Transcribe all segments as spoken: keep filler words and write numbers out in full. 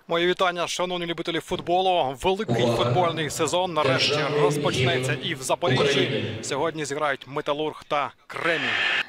Мої вітання, шановні любителі футболу. Великий футбольний сезон нарешті розпочнеться і в Запоріжжі. Сьогодні зіграють Металург та Кремінь.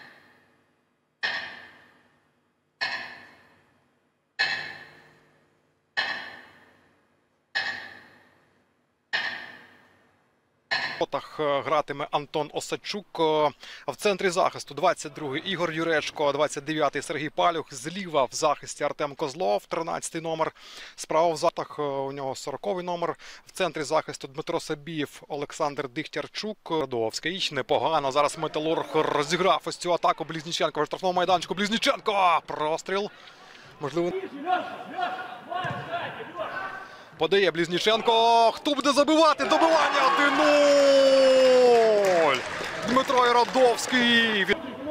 Гратиме Антон Осадчук. В центрі захисту двадцять другий Ігор Юречко, двадцять дев'ятий Сергій Палюх. Зліва в захисті Артем Козлов, тринадцятий номер. Справа в захистах у нього сороковий номер. В центрі захисту Дмитро Сабієв, Олександр Дихтярчук. Радовський непогано. Зараз Металург розіграв ось цю атаку. Близніченко в штрафному майданчику. Близніченко! Простріл. Можливо... Подає Близніченко. Хто буде забивати? Добивання один нуль! Дмитро Радовський.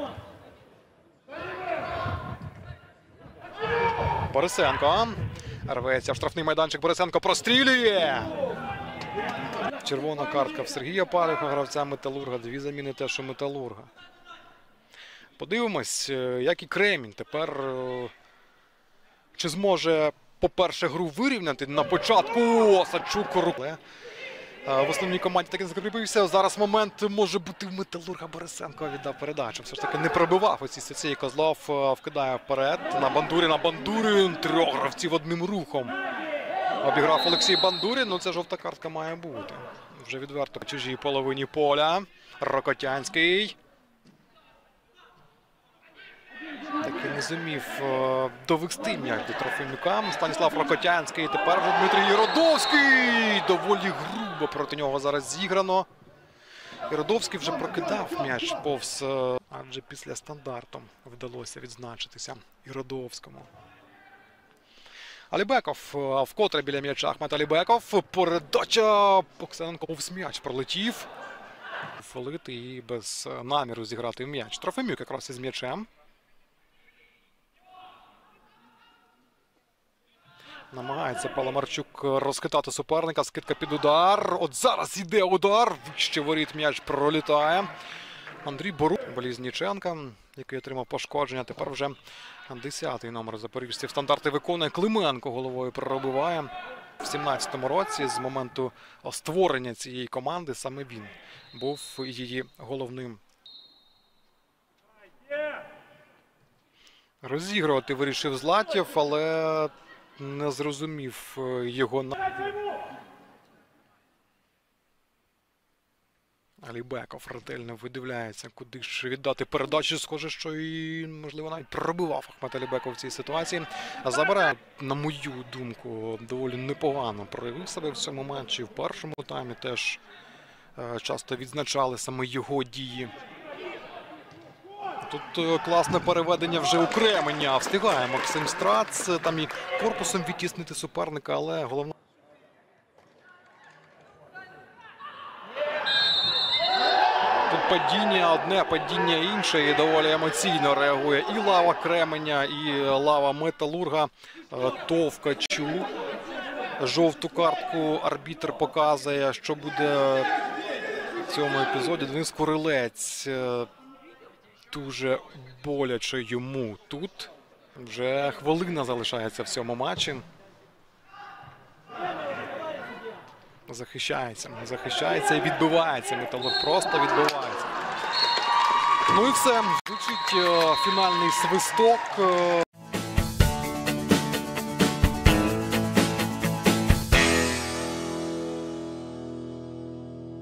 Борисенко. Рветься в штрафний майданчик. Борисенко прострілює. Червона картка в Сергія Палюха, гравця Металурга. Дві заміни теж у Металурга. Подивимось, як і Кремінь. Тепер чи зможе... По-перше, гру вирівняти на початку. Осадчук руке. В основній команді таки закріпився. Зараз момент може бути в Металурга. Борисенко віддав передачу. Все ж таки не пробивав оці сеції. Козлов вкидає вперед. На Бандурін. На Бандурін. Трьох гравців одним рухом. Обіграв Олексій Бандурін. Ну це жовта картка має бути. Вже відверто в чужій половині поля. Рокотянський. Таки не зумів е, довести м'яч до Трофимюка. Станіслав Рокотянський. Тепер вже Дмитрій Радовський. Доволі грубо проти нього зараз зіграно. І Радовський вже прокидав м'яч повз. Е, адже після стандарту вдалося відзначитися і Радовському. Алібеков. Е, вкотре біля м'яча Ахмет Алібеков. Передача. Оксененко повз м'яч пролетів. Фолити і без наміру зіграти м'яч. Трофимюк якраз із м'ячем. Намагається Паламарчук розхитати суперника. Скидка під удар. От зараз йде удар. Вище воріт м'яч пролітає. Андрій Борук. Близніченка, який отримав пошкодження. Тепер вже десятий номер запоріжців. Стандарти виконує. Клименко головою пробиває. В сімнадцятому році, з моменту створення цієї команди, саме він був її головним. Розігрувати вирішив Златєв, але... не зрозумів його на... Алібеков ретельно видивляється, куди ж віддати передачу. Схоже, що і, можливо, навіть пробивав Ахмет Алібеков в цій ситуації. Забирає, на мою думку, доволі непогано проявив себе в цьому матчі. В першому таймі теж е, часто відзначали саме його дії. Тут класне переведення вже у Кременя. Встигає Максим Страц. Там і корпусом відтіснити суперника, але головне... Тут падіння одне, падіння інше. І доволі емоційно реагує і лава Кременя, і лава Металурга. Товкачу. Жовту картку арбітр показує, що буде в цьому епізоді. Денис Курилець. Дуже боляче йому тут. Вже хвилина залишається в цьому матчі. Захищається, захищається і відбивається. Металург просто відбивається. Ну і все. Звучить фінальний свисток.